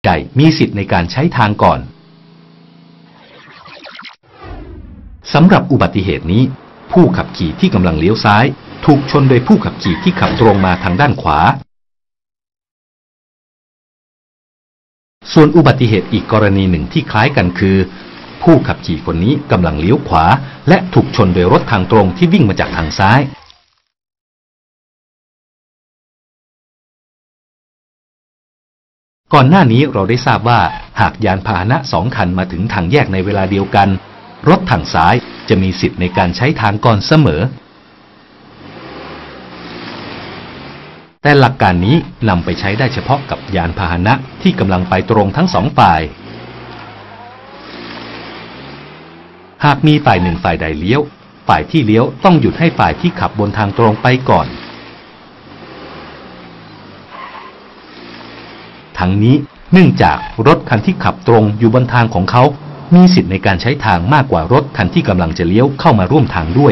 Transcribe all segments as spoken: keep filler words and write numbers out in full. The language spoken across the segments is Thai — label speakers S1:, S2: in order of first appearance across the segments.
S1: ไก่มีสิทธิ์ในการใช้ทางก่อนสำหรับอุบัติเหตุนี้ผู้ขับขี่ที่กำลังเลี้ยวซ้ายถูกชนโดยผู้ขับขี่ที่ขับตรงมาทางด้านขวาส่วนอุบัติเหตุอีกกรณีหนึ่งที่คล้ายกันคือผู้ขับขี่คนนี้กำลังเลี้ยวขวาและถูกชนโดยรถทางตรงที่วิ่งมาจากทางซ้ายก่อนหน้านี้เราได้ทราบว่าหากยานพาหนะสองคันมาถึงทางแยกในเวลาเดียวกันรถทางซ้ายจะมีสิทธิ์ในการใช้ทางก่อนเสมอแต่หลักการนี้นำไปใช้ได้เฉพาะกับยานพาหนะที่กำลังไปตรงทั้งสองฝ่ายหากมีฝ่ายหนึ่งฝ่ายใดเลี้ยวฝ่ายที่เลี้ยวต้องหยุดให้ฝ่ายที่ขับบนทางตรงไปก่อนทั้งนี้เนื่องจากรถคันที่ขับตรงอยู่บนทางของเขามีสิทธิ์ในการใช้ทางมากกว่ารถคันที่กำลังจะเลี้ยวเข้ามาร่วมทางด้วย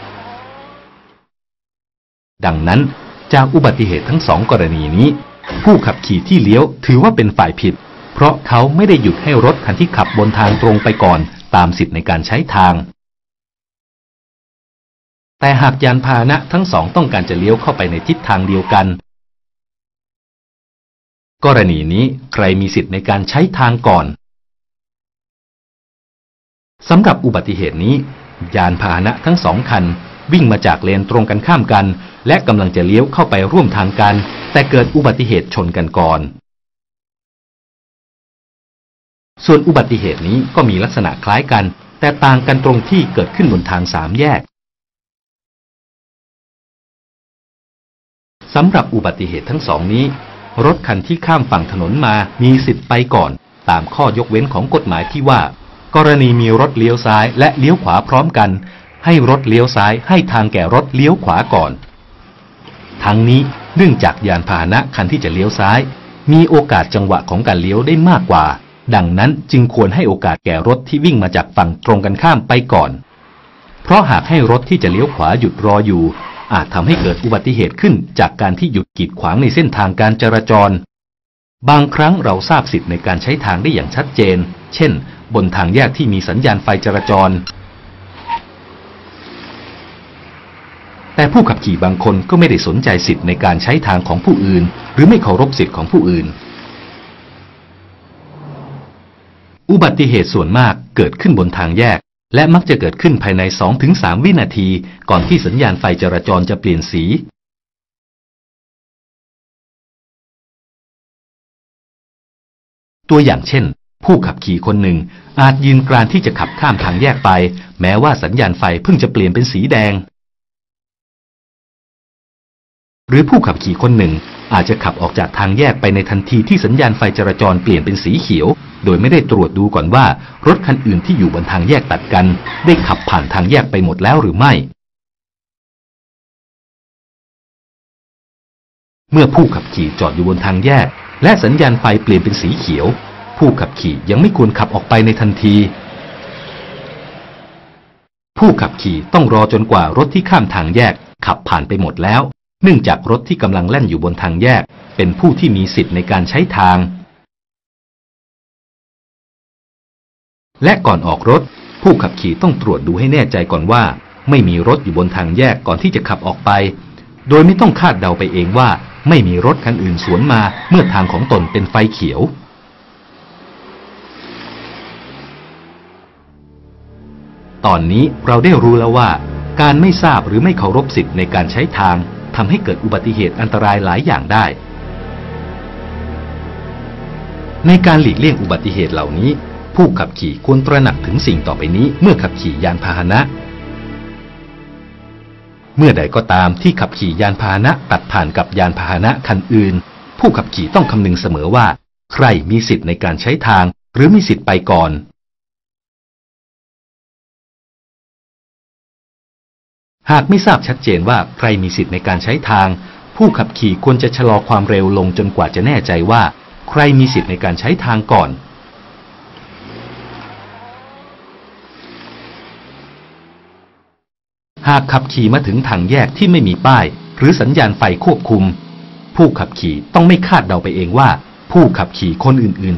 S1: ดังนั้นจากอุบัติเหตุทั้งสองกรณีนี้ผู้ขับขี่ที่เลี้ยวถือว่าเป็นฝ่ายผิดเพราะเขาไม่ได้หยุดให้รถคันที่ขับบนทางตรงไปก่อนตามสิทธิ์ในการใช้ทางแต่หากยานพาหนะทั้งสองต้องการจะเลี้ยวเข้าไปในทิศทางเดียวกันกรณีนี้ใครมีสิทธิ์ในการใช้ทางก่อนสำหรับอุบัติเหตุนี้ยานพาหนะทั้งสองคันวิ่งมาจากเลนตรงกันข้ามกันและกำลังจะเลี้ยวเข้าไปร่วมทางกันแต่เกิดอุบัติเหตุชนกันก่อนส่วนอุบัติเหตุนี้ก็มีลักษณะคล้ายกันแต่ต่างกันตรงที่เกิดขึ้นบนทางสามแยกสำหรับอุบัติเหตุทั้งสองนี้รถคันที่ข้ามฝั่งถนนมามีสิทธิ์ไปก่อนตามข้อยกเว้นของกฎหมายที่ว่ากรณีมีรถเลี้ยวซ้ายและเลี้ยวขวาพร้อมกันให้รถเลี้ยวซ้ายให้ทางแก่รถเลี้ยวขวาก่อนทั้งนี้เนื่องจากยานพาหนะคันที่จะเลี้ยวซ้ายมีโอกาสจังหวะของการเลี้ยวได้มากกว่าดังนั้นจึงควรให้โอกาสแก่รถที่วิ่งมาจากฝั่งตรงกันข้ามไปก่อนเพราะหากให้รถที่จะเลี้ยวขวาหยุดรออยู่อาจทำให้เกิดอุบัติเหตุขึ้นจากการที่หยุดกีดขวางในเส้นทางการจราจรบางครั้งเราทราบสิทธิ์ในการใช้ทางได้อย่างชัดเจนเช่นบนทางแยกที่มีสัญญาณไฟจราจรแต่ผู้ขับขี่บางคนก็ไม่ได้สนใจสิทธิ์ในการใช้ทางของผู้อื่นหรือไม่เคารพสิทธิ์ของผู้อื่นอุบัติเหตุส่วนมากเกิดขึ้นบนทางแยกและมักจะเกิดขึ้นภายใน สองถึงสาม วินาทีก่อนที่สัญญาณไฟจราจรจะเปลี่ยนสีตัวอย่างเช่นผู้ขับขี่คนหนึ่งอาจยืนกรานที่จะขับข้ามทางแยกไปแม้ว่าสัญญาณไฟเพิ่งจะเปลี่ยนเป็นสีแดงหรือผู้ขับขี่คนหนึ่งอาจจะขับออกจากทางแยกไปในทันทีที่สัญญาณไฟจราจรเปลี่ยนเป็นสีเขียวโดยไม่ได้ตรวจดูก่อนว่ารถคันอื่นที่อยู่บนทางแยกตัดกันได้ขับผ่านทางแยกไปหมดแล้วหรือไม่เมื่อผู้ขับขี่จอดอยู่บนทางแยกและสัญญาณไฟเปลี่ยนเป็นสีเขียวผู้ขับขี่ยังไม่ควรขับออกไปในทันทีผู้ขับขี่ต้องรอจนกว่ารถที่ข้ามทางแยกขับผ่านไปหมดแล้วเนื่องจากรถที่กำลังแล่นอยู่บนทางแยกเป็นผู้ที่มีสิทธิ์ในการใช้ทางและก่อนออกรถผู้ขับขี่ต้องตรวจดูให้แน่ใจก่อนว่าไม่มีรถอยู่บนทางแยกก่อนที่จะขับออกไปโดยไม่ต้องคาดเดาไปเองว่าไม่มีรถคันอื่นสวนมาเมื่อทางของตนเป็นไฟเขียวตอนนี้เราได้รู้แล้วว่าการไม่ทราบหรือไม่เคารพสิทธิ์ในการใช้ทางทำให้เกิดอุบัติเหตุอันตรายหลายอย่างได้ในการหลีกเลี่ยงอุบัติเหตุเหล่านี้ผู้ขับขี่ควรตระหนักถึงสิ่งต่อไปนี้เมื่อขับขี่ยานพาหนะเมื่อใดก็ตามที่ขับขี่ยานพาหนะตัดผ่านกับยานพาหนะคันอื่นผู้ขับขี่ต้องคำนึงเสมอว่าใครมีสิทธิ์ในการใช้ทางหรือมีสิทธิ์ไปก่อนหากไม่ทราบชัดเจนว่าใครมีสิทธิ์ในการใช้ทางผู้ขับขี่ควรจะชะลอความเร็วลงจนกว่าจะแน่ใจว่าใครมีสิทธิ์ในการใช้ทางก่อนหากขับขี่มาถึงทางแยกที่ไม่มีป้ายหรือสัญญาณไฟควบคุมผู้ขับขี่ต้องไม่คาดเดาไปเองว่าผู้ขับขี่คนอื่นๆ